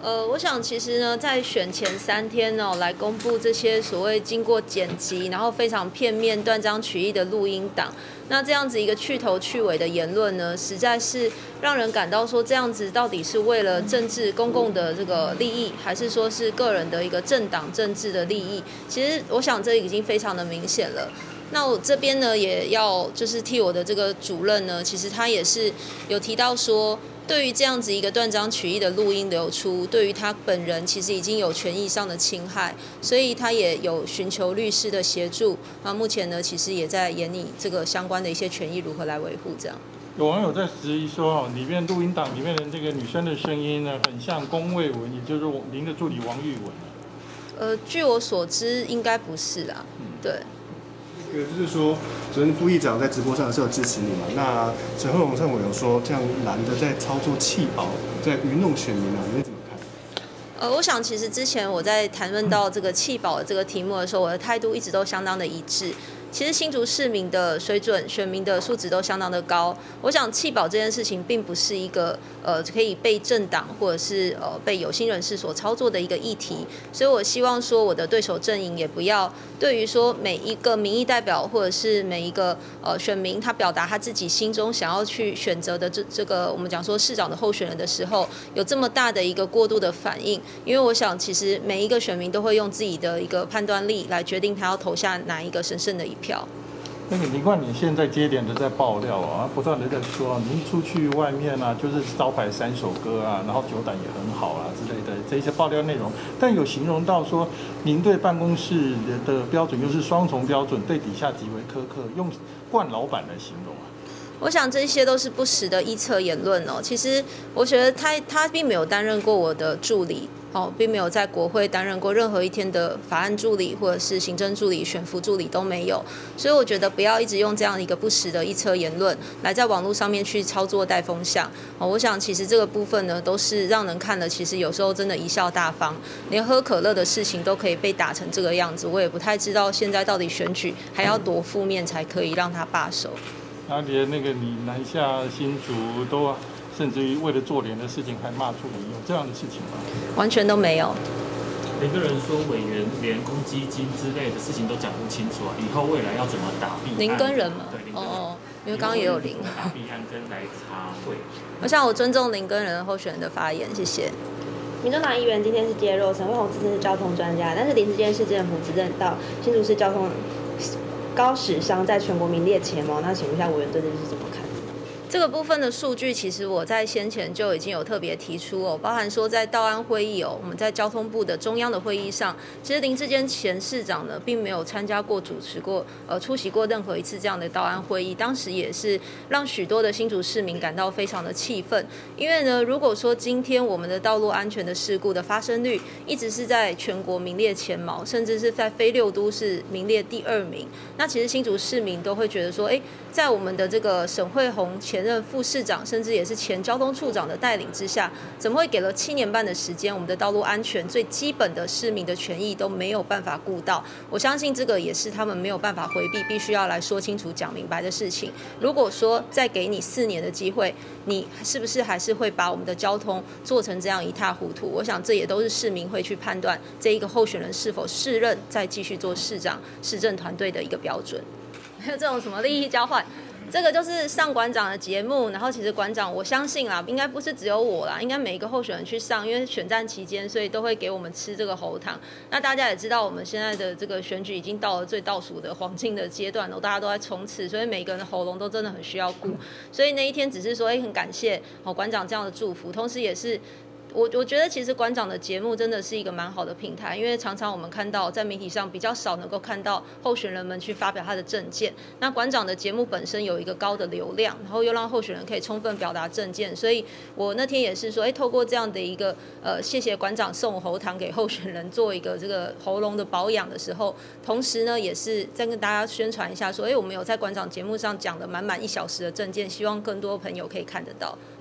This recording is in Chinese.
我想其实呢，在选前3天哦，来公布这些所谓经过剪辑，然后非常片面、断章取义的录音档，那这样子一个去头去尾的言论呢，实在是让人感到说，这样子到底是为了政治公共的这个利益，还是说是个人的一个政党政治的利益？其实我想这已经非常的明显了。那我这边呢，也要就是替我的这个主任呢，其实他也是有提到说，对于这样子一个断章取义的录音流出，对于他本人其实已经有权益上的侵害，所以他也有寻求律师的协助。那目前呢，其实也在研拟这个相关的一些权益如何来维护。这样， 有网友在质疑说，里面录音档里面的这个女生的声音呢，很像龚卫文，也就是您的助理王玉文。 据我所知，应该不是啦。对。 就是说，昨天副议长在直播上是有支持你嘛？那陈慧龙政委有说，这样蓝的在操作弃保，在愚弄选民啊，你怎么看？ 我想其实之前我在谈论到这个弃保的这个题目的时候，我的态度一直都相当的一致。其实新竹市民的水准、选民的素质都相当的高。我想弃保这件事情并不是一个可以被政党或者是被有心人士所操作的一个议题，所以我希望说我的对手阵营也不要对于说每一个民意代表或者是每一个选民他表达他自己心中想要去选择的这个我们讲说市长的候选人的时候，有这么大的一个过度的反应，因为我想其实每一个选民都会用自己的一个判断力来决定他要投下哪一个神圣的一票。 那个林冠霖现在接连的在爆料啊，不断的在说您出去外面啊，就是招牌3首歌啊，然后酒胆也很好啊之类的这一些爆料内容，但有形容到说您对办公室的标准又是双重标准，对底下极为苛刻，用惯老板来形容啊。 我想这些都是不实的臆测言论哦。其实我觉得他并没有担任过我的助理。并没有在国会担任过任何一天的法案助理或者是行政助理、选服助理都没有，所以我觉得不要一直用这样一个不实的臆测言论来在网络上面去操作带风向。我想其实这个部分呢，都是让人看了，其实有时候真的贻笑大方，连喝可乐的事情都可以被打成这个样子，我也不太知道现在到底选举还要多负面才可以让他罢手。 连那个你南下新竹都甚至于为了做脸的事情还骂出你，有这样的事情吗？ 完全都没有。 每个人说委员连公积金之类的事情都讲不清楚啊，以后未来要怎么打弊案？ 林跟人嘛， 对， 因为刚刚也有林。 打弊案跟来查会。 我想我尊重林跟人候选人的发言，谢谢。 民众党议员今天是揭露陈慧虹自称是交通专家，但是林智坚市政府指认到新竹市交通高史商在全国名列前茅，那请问一下委员对这件事怎么看？ 这个部分的数据，其实我在先前就已经有特别提出哦，包含说在道安会议哦，我们在交通部的中央的会议上，其实林智坚前市长呢，并没有参加过、主持过、出席过任何一次这样的道安会议，当时也是让许多的新竹市民感到非常的气愤，因为呢，如果说今天我们的道路安全的事故的发生率一直是在全国名列前茅，甚至是在非6都是名列第2名，那其实新竹市民都会觉得说，在我们的这个沈慧虹前任副市长，甚至也是前交通处长的带领之下，怎么会给了7年半的时间，我们的道路安全最基本的市民的权益都没有办法顾到？我相信这个也是他们没有办法回避，必须要来说清楚、讲明白的事情。如果说再给你4年的机会，你是不是还是会把我们的交通做成这样一塌糊涂？我想这也都是市民会去判断这一个候选人是否适任再继续做市长、市政团队的一个标准。没有这种什么利益交换，这个就是上馆长的节目，然后其实馆长我相信啦，应该不是只有我啦，应该每一个候选人去上，因为选战期间，所以都会给我们吃这个喉糖。那大家也知道，我们现在的这个选举已经到了最倒数的黄金的阶段了，大家都在冲刺，所以每个人的喉咙都真的很需要顾。所以那一天只是说，很感谢馆长这样的祝福，同时也是。我觉得其实馆长的节目真的是一个蛮好的平台，因为常常我们看到在媒体上比较少能够看到候选人们去发表他的政见。那馆长的节目本身有一个高的流量，然后又让候选人可以充分表达政见，所以我那天也是说，透过这样的一个谢谢馆长送喉糖给候选人做一个这个喉咙的保养的时候，同时呢也是在跟大家宣传一下说，我们有在馆长节目上讲的满1小时的政见，希望更多朋友可以看得到。